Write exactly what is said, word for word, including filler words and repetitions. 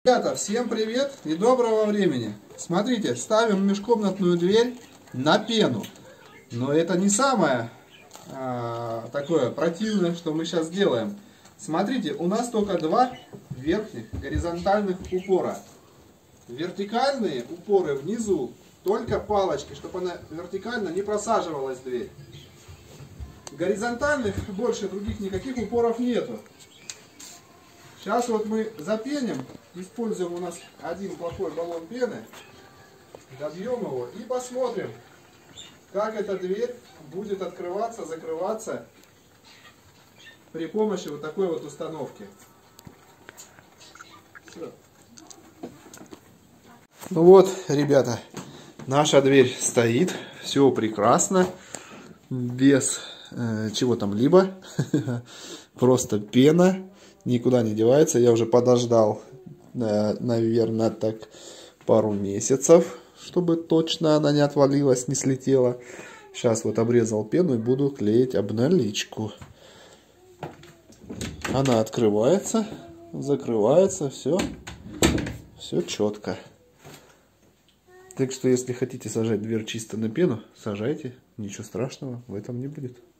Ребята, всем привет и доброго времени. Смотрите, ставим межкомнатную дверь на пену. Но это не самое а, такое противное, что мы сейчас делаем. Смотрите, у нас только два верхних горизонтальных упора. Вертикальные упоры внизу, только палочки, чтобы она вертикально не просаживалась в дверь. Горизонтальных больше других никаких упоров нету. Сейчас вот мы запеним, используем у нас один плохой баллон пены, добьем его и посмотрим, как эта дверь будет открываться, закрываться при помощи вот такой вот установки. Все. Ну вот, ребята, наша дверь стоит, все прекрасно, без э, чего там либо, просто пена. Никуда не девается. Я уже подождал, наверное, так пару месяцев, чтобы точно она не отвалилась, не слетела. Сейчас вот обрезал пену и буду клеить обналичку. Она открывается, закрывается, все, все четко. Так что, если хотите сажать дверь чисто на пену, сажайте. Ничего страшного в этом не будет.